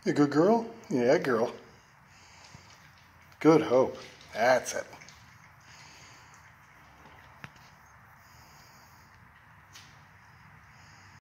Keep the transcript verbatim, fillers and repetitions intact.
You a good girl? Yeah, girl. Good hope. That's it.